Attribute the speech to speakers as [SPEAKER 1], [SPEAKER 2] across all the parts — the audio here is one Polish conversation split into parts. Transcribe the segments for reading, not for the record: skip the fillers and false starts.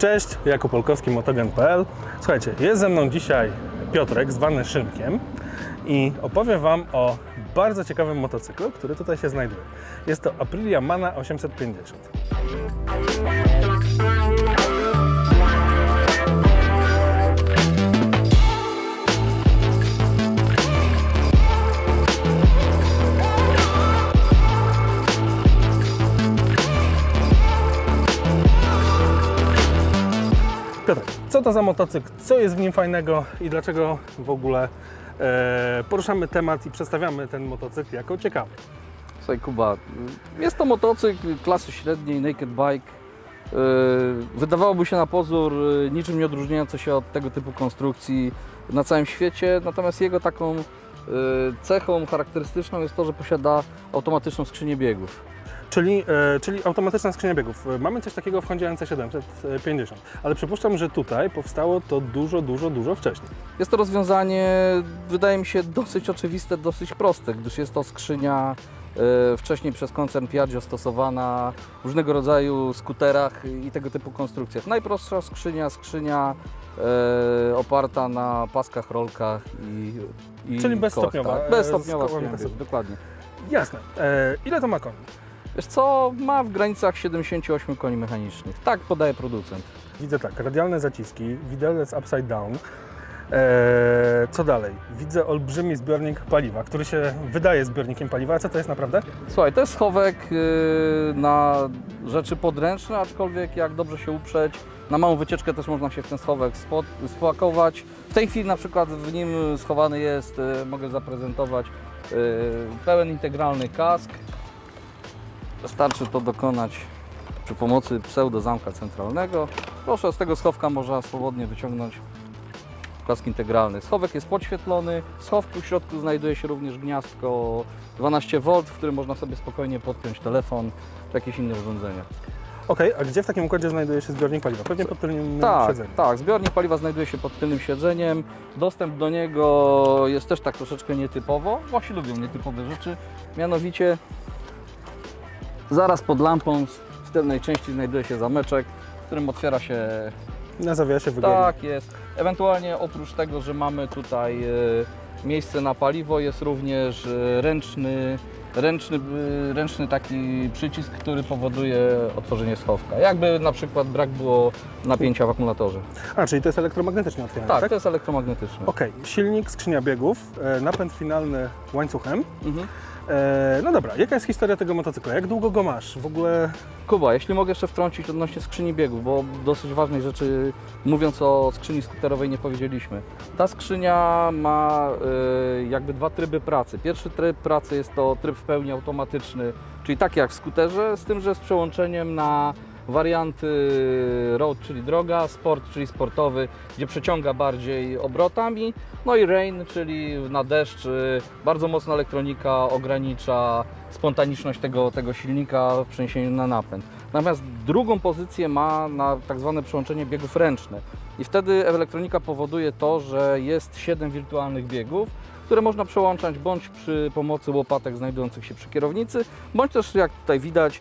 [SPEAKER 1] Cześć, Jakub Olkowski, motogen.pl. Słuchajcie, jest ze mną dzisiaj Piotrek, zwany Szymkiem, i opowiem Wam o bardzo ciekawym motocyklu, który tutaj się znajduje. Jest to Aprilia Mana 850. Piotr, co to za motocykl, co jest w nim fajnego i dlaczego w ogóle poruszamy temat i przedstawiamy ten motocykl jako ciekawy?
[SPEAKER 2] Słuchaj Kuba, jest to motocykl klasy średniej, naked bike. Wydawałoby się na pozór niczym nie odróżniający się od tego typu konstrukcji na całym świecie, natomiast jego taką cechą charakterystyczną jest to, że posiada automatyczną skrzynię biegów.
[SPEAKER 1] Czyli automatyczna skrzynia biegów. Mamy coś takiego w Hondzie NC750, ale przypuszczam, że tutaj powstało to dużo wcześniej.
[SPEAKER 2] Jest to rozwiązanie, wydaje mi się, dosyć oczywiste, dosyć proste, gdyż jest to skrzynia wcześniej przez koncern Piaggio stosowana w różnego rodzaju skuterach i tego typu konstrukcjach. Najprostsza skrzynia oparta na paskach, rolkach i
[SPEAKER 1] czyli bezstopniowa.
[SPEAKER 2] Tak? Bezstopniowa skrzynia biegów, dokładnie.
[SPEAKER 1] Jasne. Ile to ma koni?
[SPEAKER 2] Wiesz co, ma w granicach 78 koni mechanicznych. Tak podaje producent.
[SPEAKER 1] Widzę tak, radialne zaciski, widelec upside down. Co dalej? Widzę olbrzymi zbiornik paliwa, który się wydaje zbiornikiem paliwa. A co to jest naprawdę?
[SPEAKER 2] Słuchaj, to jest schowek na rzeczy podręczne, aczkolwiek jak dobrze się uprzeć, na małą wycieczkę też można się w ten schowek spakować. W tej chwili na przykład w nim schowany jest, mogę zaprezentować, pełen integralny kask. Wystarczy to dokonać przy pomocy pseudo-zamka centralnego. Proszę, z tego schowka można swobodnie wyciągnąć kask integralny. Schowek jest podświetlony. W schowku w środku znajduje się również gniazdko 12V, w którym można sobie spokojnie podpiąć telefon czy jakieś inne urządzenia.
[SPEAKER 1] Okej, a gdzie w takim układzie znajduje się zbiornik paliwa? Pewnie pod tylnym siedzeniem.
[SPEAKER 2] Tak, zbiornik paliwa znajduje się pod tylnym siedzeniem. Dostęp do niego jest też tak troszeczkę nietypowo. Właśnie lubią nietypowe rzeczy. Mianowicie zaraz pod lampą w tylnej części znajduje się zameczek, w którym otwiera się...
[SPEAKER 1] Na zawiasie wygodnie.
[SPEAKER 2] Tak jest. Ewentualnie oprócz tego, że mamy tutaj miejsce na paliwo, jest również ręczny taki przycisk, który powoduje otworzenie schowka. Jakby na przykład brak było napięcia w akumulatorze.
[SPEAKER 1] A, czyli to jest elektromagnetycznie otwierane,
[SPEAKER 2] Tak,
[SPEAKER 1] tak?
[SPEAKER 2] to jest elektromagnetyczne.
[SPEAKER 1] Okej, silnik, skrzynia biegów, napęd finalny łańcuchem. No dobra, jaka jest historia tego motocykla? Jak długo go masz? W ogóle...
[SPEAKER 2] Kuba, jeśli mogę jeszcze wtrącić odnośnie skrzyni biegów, bo dosyć ważnej rzeczy, mówiąc o skrzyni skuterowej, nie powiedzieliśmy. Ta skrzynia ma jakby dwa tryby pracy. Pierwszy tryb pracy jest to tryb w pełni automatyczny, czyli tak jak w skuterze, z tym, że z przełączeniem na warianty road, czyli droga, sport, czyli sportowy, gdzie przeciąga bardziej obrotami, no i rain, czyli na deszcz, bardzo mocna elektronika ogranicza spontaniczność tego silnika w przeniesieniu na napęd. Natomiast drugą pozycję ma na tak zwane przełączenie biegów ręczne i wtedy elektronika powoduje to, że jest 7 wirtualnych biegów, które można przełączać bądź przy pomocy łopatek znajdujących się przy kierownicy, bądź też, jak tutaj widać,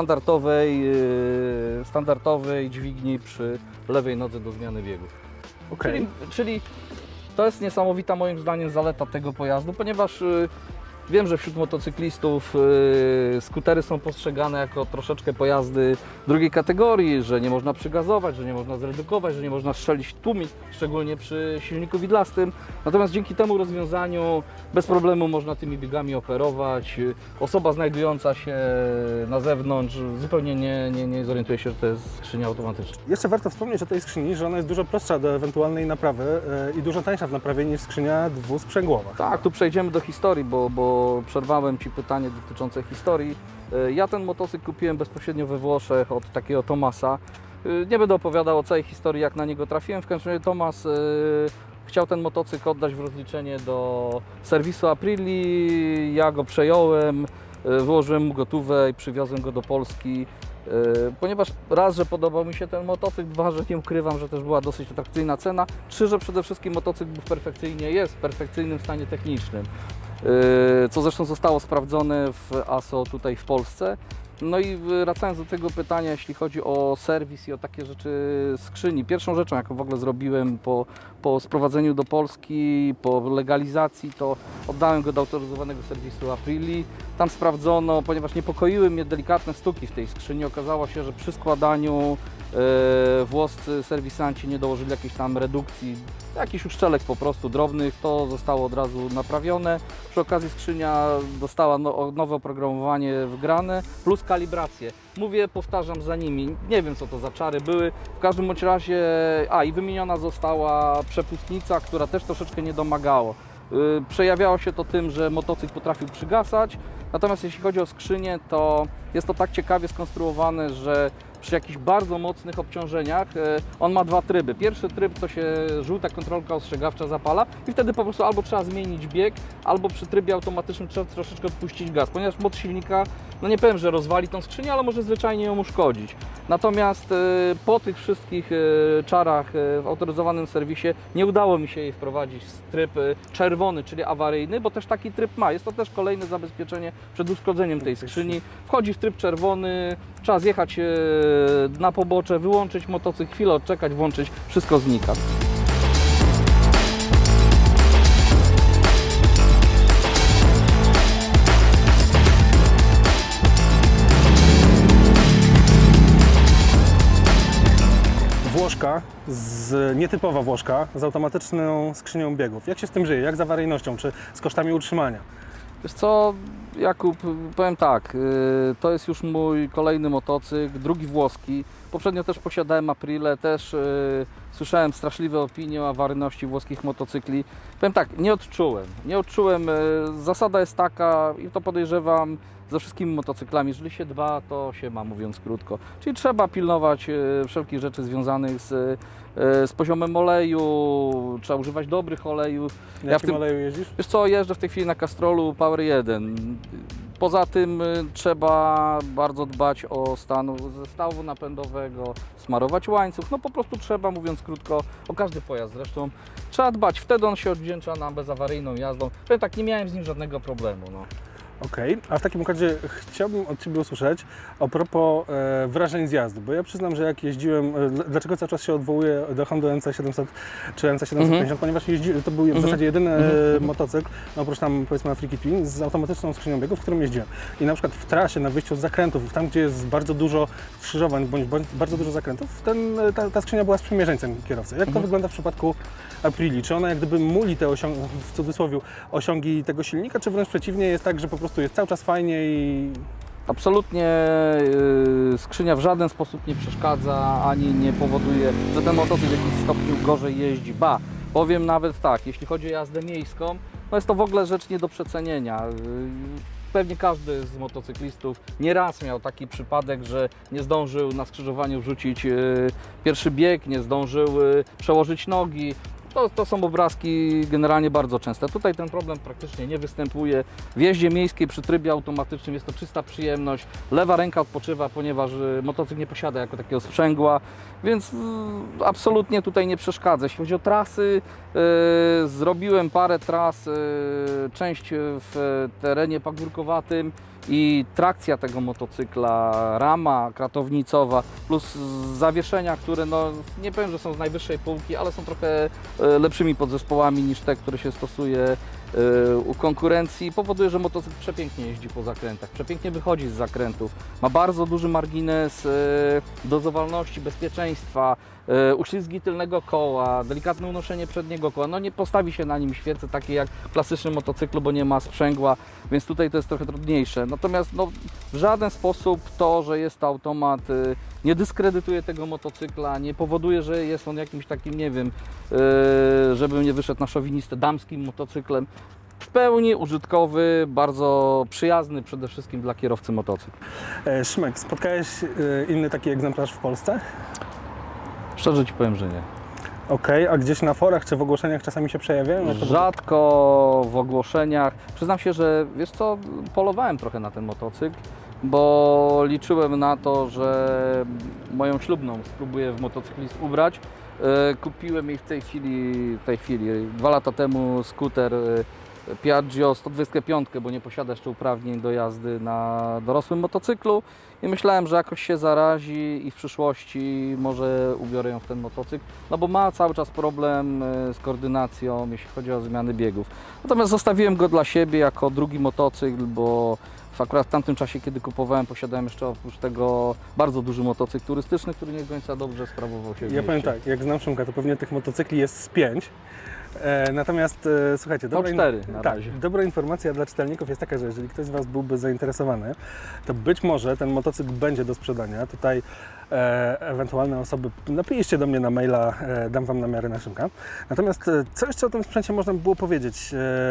[SPEAKER 2] standardowej dźwigni przy lewej nodze do zmiany biegów. Czyli to jest niesamowita moim zdaniem zaleta tego pojazdu, ponieważ wiem, że wśród motocyklistów skutery są postrzegane jako troszeczkę pojazdy drugiej kategorii, że nie można przygazować, że nie można zredukować, że nie można strzelić tłumik, szczególnie przy silniku widlastym. Natomiast dzięki temu rozwiązaniu bez problemu można tymi biegami operować. Osoba znajdująca się na zewnątrz zupełnie nie zorientuje się, że to jest skrzynia automatyczna.
[SPEAKER 1] Jeszcze warto wspomnieć o tej skrzyni, że ona jest dużo prostsza do ewentualnej naprawy i dużo tańsza w naprawie niż skrzynia dwusprzęgłowa.
[SPEAKER 2] Tak, tu przejdziemy do historii, bo przerwałem Ci pytanie dotyczące historii. Ja ten motocykl kupiłem bezpośrednio we Włoszech od takiego Tomasa. Nie będę opowiadał o całej historii, jak na niego trafiłem. W każdym razie Tomas chciał ten motocykl oddać w rozliczenie do serwisu Aprilii. Ja go przejąłem, wyłożyłem mu gotówę i przywiozłem go do Polski. Ponieważ raz, że podobał mi się ten motocykl, dwa, że nie ukrywam, że też była dosyć atrakcyjna cena, trzy, że przede wszystkim motocykl był jest w perfekcyjnym stanie technicznym, co zresztą zostało sprawdzone w ASO tutaj w Polsce. No i wracając do tego pytania, jeśli chodzi o serwis i o takie rzeczy skrzyni. Pierwszą rzeczą, jaką w ogóle zrobiłem po sprowadzeniu do Polski, po legalizacji, to oddałem go do autoryzowanego serwisu Aprilii. Tam sprawdzono, ponieważ niepokoiły mnie delikatne stuki w tej skrzyni. Okazało się, że przy składaniu włoscy serwisanci nie dołożyli jakiejś tam redukcji, jakichś uszczelek po prostu drobnych, to zostało od razu naprawione. Przy okazji skrzynia dostała nowe oprogramowanie wgrane plus kalibrację. Mówię, powtarzam za nimi, nie wiem co to za czary były, w każdym bądź razie, i wymieniona została przepustnica, która też troszeczkę nie domagało. Przejawiało się to tym, że motocykl potrafił przygasać, natomiast jeśli chodzi o skrzynię, to jest to tak ciekawie skonstruowane, że przy jakichś bardzo mocnych obciążeniach on ma dwa tryby. Pierwszy tryb to się żółta kontrolka ostrzegawcza zapala i wtedy po prostu albo trzeba zmienić bieg, albo przy trybie automatycznym trzeba troszeczkę odpuścić gaz, ponieważ moc silnika, no nie powiem, że rozwali tą skrzynię, ale może zwyczajnie ją uszkodzić. Natomiast po tych wszystkich czarach w autoryzowanym serwisie nie udało mi się jej wprowadzić w tryb czerwony, czyli awaryjny, bo też taki tryb ma. Jest to też kolejne zabezpieczenie przed uszkodzeniem tej skrzyni. Wchodzi w tryb czerwony, trzeba zjechać na pobocze, wyłączyć motocykl, chwilę odczekać, włączyć, wszystko znika.
[SPEAKER 1] Włożka, nietypowa włożka z automatyczną skrzynią biegów. Jak się z tym żyje? Jak z awaryjnością? Czy z kosztami utrzymania?
[SPEAKER 2] Wiesz co, Jakub, powiem tak, to jest już mój kolejny motocykl, drugi włoski. Poprzednio też posiadałem Aprilę, też słyszałem straszliwe opinie o awaryjności włoskich motocykli. Powiem tak, nie odczułem. Zasada jest taka, i to podejrzewam ze wszystkimi motocyklami, jeżeli się dba, to się ma, mówiąc krótko. Czyli trzeba pilnować wszelkich rzeczy związanych z poziomem oleju, trzeba używać dobrych olejów.
[SPEAKER 1] Jakim oleju jeździsz?
[SPEAKER 2] Wiesz co, jeżdżę w tej chwili na Castrolu Power 1. Poza tym trzeba bardzo dbać o stan zestawu napędowego, smarować łańcuch. No po prostu trzeba, mówiąc krótko, o każdy pojazd zresztą, trzeba dbać. Wtedy on się odwdzięcza nam bezawaryjną jazdą. Powiem tak, nie miałem z nim żadnego problemu. No.
[SPEAKER 1] Okej, a w takim układzie chciałbym od Ciebie usłyszeć a propos wrażeń z jazdy, bo ja przyznam, że jak jeździłem, dlaczego cały czas się odwołuję do Hondy NC700 czy NC750, ponieważ to był w zasadzie jedyny motocykl, no oprócz tam powiedzmy Afriki Twin, z automatyczną skrzynią biegów, w którym jeździłem. I na przykład w trasie, na wyjściu z zakrętów, tam gdzie jest bardzo dużo skrzyżowań bądź bardzo dużo zakrętów, ta skrzynia była sprzymierzeńcem kierowcy. Jak to wygląda w przypadku Aprilii? Czy ona jak gdyby muli te w cudzysłowie osiągi tego silnika, czy wręcz przeciwnie, jest tak, że po prostu jest cały czas fajnie i...
[SPEAKER 2] Absolutnie skrzynia w żaden sposób nie przeszkadza, ani nie powoduje, że ten motocykl w jakimś stopniu gorzej jeździ. Ba, powiem nawet tak, jeśli chodzi o jazdę miejską, no jest to w ogóle rzecz nie do przecenienia. Pewnie każdy z motocyklistów nieraz miał taki przypadek, że nie zdążył na skrzyżowaniu wrzucić pierwszy bieg, nie zdążył przełożyć nogi. To są obrazki generalnie bardzo częste. Tutaj ten problem praktycznie nie występuje. W jeździe miejskiej przy trybie automatycznym jest to czysta przyjemność. Lewa ręka odpoczywa, ponieważ motocykl nie posiada jako takiego sprzęgła, więc absolutnie tutaj nie przeszkadza. Jeśli chodzi o trasy, zrobiłem parę tras, część w terenie pagórkowatym i trakcja tego motocykla, rama kratownicowa plus zawieszenia, które no, nie powiem, że są z najwyższej półki, ale są trochę lepszymi podzespołami niż te, które się stosuje u konkurencji, powoduje, że motocykl przepięknie jeździ po zakrętach, przepięknie wychodzi z zakrętów, ma bardzo duży margines dozowalności, bezpieczeństwa, uślizgi tylnego koła, delikatne unoszenie przedniego koła. No nie postawi się na nim świece takie jak w klasycznym motocyklu, bo nie ma sprzęgła, więc tutaj to jest trochę trudniejsze. Natomiast no, w żaden sposób to, że jest to automat, nie dyskredytuje tego motocykla, nie powoduje, że jest on jakimś takim, nie wiem, żebym nie wyszedł na szowinistę, damskim motocyklem. W pełni użytkowy, bardzo przyjazny przede wszystkim dla kierowcy motocykl.
[SPEAKER 1] Szymek, spotkałeś inny taki egzemplarz w Polsce?
[SPEAKER 2] Szczerze Ci powiem, że nie.
[SPEAKER 1] Okej, a gdzieś na forach czy w ogłoszeniach czasami się przejawiają?
[SPEAKER 2] Rzadko w ogłoszeniach. Przyznam się, że wiesz co, polowałem trochę na ten motocykl, bo liczyłem na to, że moją ślubną spróbuję w motocyklist ubrać. Kupiłem jej w tej chwili 2 lata temu skuter Piaggio 125, bo nie posiada jeszcze uprawnień do jazdy na dorosłym motocyklu i myślałem, że jakoś się zarazi i w przyszłości może ubiorę ją w ten motocykl, no bo ma cały czas problem z koordynacją, jeśli chodzi o zmiany biegów. Natomiast zostawiłem go dla siebie jako drugi motocykl, bo akurat w tamtym czasie, kiedy kupowałem, posiadałem jeszcze oprócz tego bardzo duży motocykl turystyczny, który nie do końca dobrze sprawował się w
[SPEAKER 1] Ja powiem
[SPEAKER 2] mieście.
[SPEAKER 1] tak, jak znam Szymka, to pewnie tych motocykli jest z 5. Natomiast słuchajcie,
[SPEAKER 2] To 4 na razie.
[SPEAKER 1] dobra informacja dla czytelników jest taka, że jeżeli ktoś z Was byłby zainteresowany, to być może ten motocykl będzie do sprzedania. Tutaj ewentualne osoby, napiszcie do mnie na maila, dam Wam namiary na Szymka. Natomiast co jeszcze o tym sprzęcie można by było powiedzieć?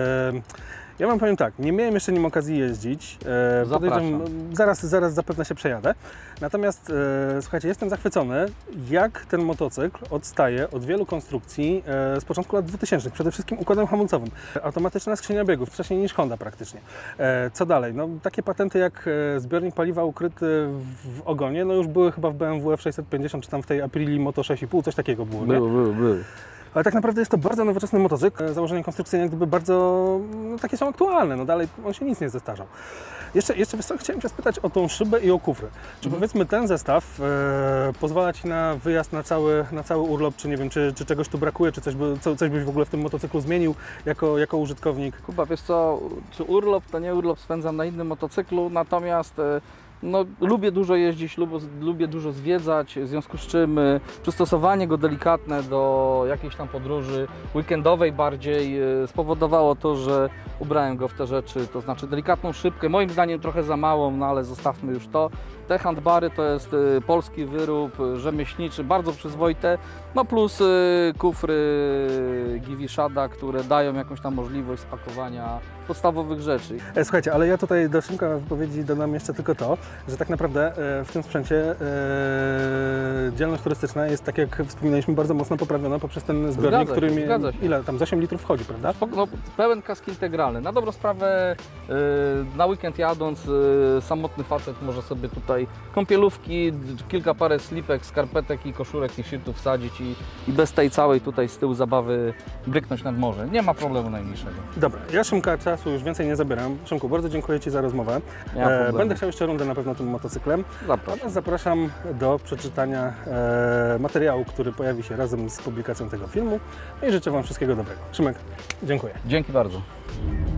[SPEAKER 1] Ja Wam powiem tak, nie miałem jeszcze nim okazji jeździć.
[SPEAKER 2] Zapraszam.
[SPEAKER 1] Zaraz zapewne się przejadę. Natomiast słuchajcie, jestem zachwycony, jak ten motocykl odstaje od wielu konstrukcji z początku lat 2000. Przede wszystkim układem hamulcowym. Automatyczna skrzynia biegów, wcześniej niż Honda praktycznie. Co dalej? No, takie patenty jak zbiornik paliwa ukryty w ogonie, no już były chyba w BMW F650, czy tam w tej Aprilii Moto 6,5, coś takiego było, nie?
[SPEAKER 2] Były.
[SPEAKER 1] Ale tak naprawdę jest to bardzo nowoczesny motocykl. Założenia konstrukcyjne jak gdyby bardzo takie są aktualne. No dalej on się nic nie zestarzał. Jeszcze wiesz co, chciałem Cię spytać o tą szybę i o kufry. Czy powiedzmy ten zestaw pozwala Ci na wyjazd na cały urlop, czy nie wiem, czy czegoś tu brakuje, czy coś byś w ogóle w tym motocyklu zmienił jako użytkownik?
[SPEAKER 2] Kuba, wiesz co, czy urlop to nie urlop spędzam na innym motocyklu, natomiast no, lubię dużo jeździć, lubię dużo zwiedzać, w związku z czym przystosowanie go delikatne do jakiejś tam podróży weekendowej bardziej spowodowało to, że ubrałem go w te rzeczy, to znaczy delikatną szybkę, moim zdaniem trochę za małą, no ale zostawmy już to. Te handbary to jest polski wyrób, rzemieślniczy, bardzo przyzwoite, no plus kufry Givi-Shada, które dają jakąś tam możliwość spakowania podstawowych rzeczy.
[SPEAKER 1] Słuchajcie, ale ja tutaj do Szymka w wypowiedzi dodam jeszcze tylko to, że tak naprawdę w tym sprzęcie działalność turystyczna jest, tak jak wspominaliśmy, bardzo mocno poprawiona poprzez ten zbiornik, który
[SPEAKER 2] zgadza się.
[SPEAKER 1] ile tam z 8 litrów wchodzi, prawda?
[SPEAKER 2] No, pełen kask integralny. Na dobrą sprawę na weekend jadąc samotny facet może sobie tutaj kąpielówki, kilka parę slipek, skarpetek i koszulek, t-shirtów wsadzić i bez tej całej tutaj z tyłu zabawy bryknąć nad morze. Nie ma problemu najmniejszego.
[SPEAKER 1] Dobra, ja Szymka czasu już więcej nie zabieram. Szymku, bardzo dziękuję Ci za rozmowę.
[SPEAKER 2] Nie ma problemu.
[SPEAKER 1] Będę chciał jeszcze rundę na pewno tym motocyklem.
[SPEAKER 2] Zapraszam.
[SPEAKER 1] Zapraszam do przeczytania materiału, który pojawi się razem z publikacją tego filmu. I życzę Wam wszystkiego dobrego. Szymek, dziękuję.
[SPEAKER 2] Dzięki bardzo.